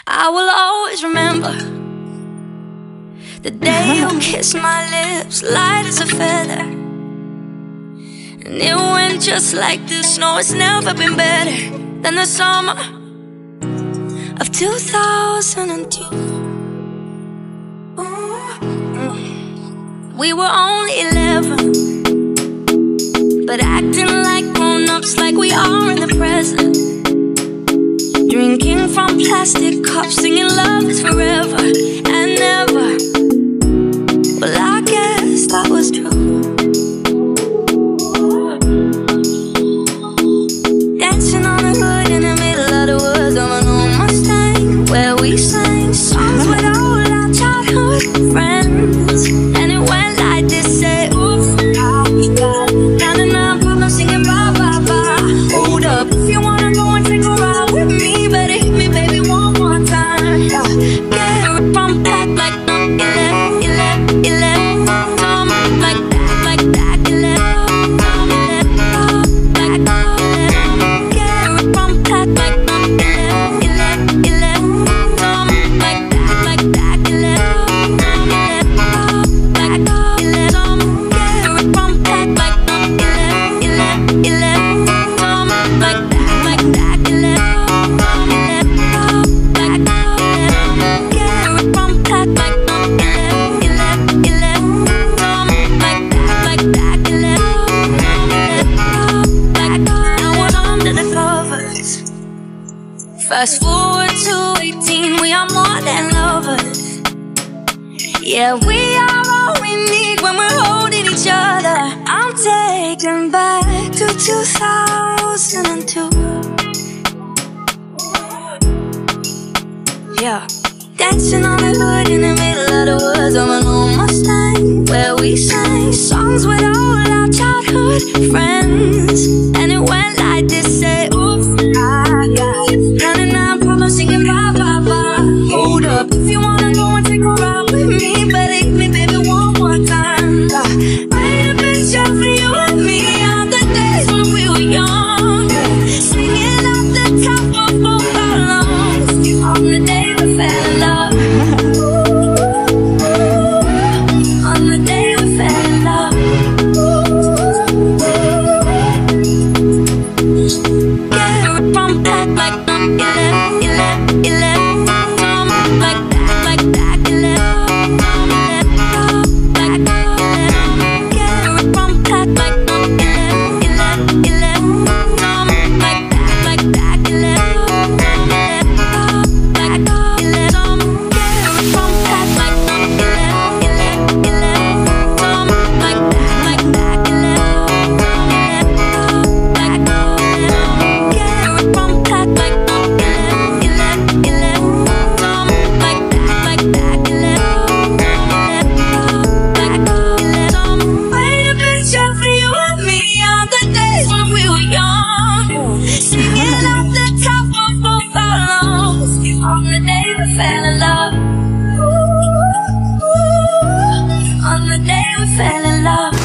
I will always remember the day you kissed my lips, light as a feather. And it went just like this. No, it's never been better than the summer of 2002. We were only 11, but acting like grown-ups, like we are in the present. Drinking from plastic cups, singing love is forever and never. Well, I guess that was true. Dancing on the hood in the middle of the woods of an old Mustang, where we sang songs with all our childhood friends. And it went like this, say, oops, down and up, I'm singing bye, bye, bye. Hold up, if you wanna go and take a ride with me, better hit me, baby, one more time. Get it from back like no, Tom, like that, get it from back like no, Tom, like that, fast forward to 18, we are more than lovers. Yeah, we are all we need when we're holding each other. I'm taken back to 2002. Yeah, dancing on the hood in the middle of the woods of an old Mustang, where we sang songs with all our childhood friends. And it went like this, say, oops, I got 99 problems singing bye, bye, bye. Hold up, if you wanna go and take a ride with me, better hit me, baby, one more time. Paint a picture for you and me of the days when we were young, singing off the top of both our lungs on the day we fell in love. On the day we fell in love. Get it from back like no, Tom, like that, get it from back like no, Tom, like that, on the day we fell in love. On the day we fell in love.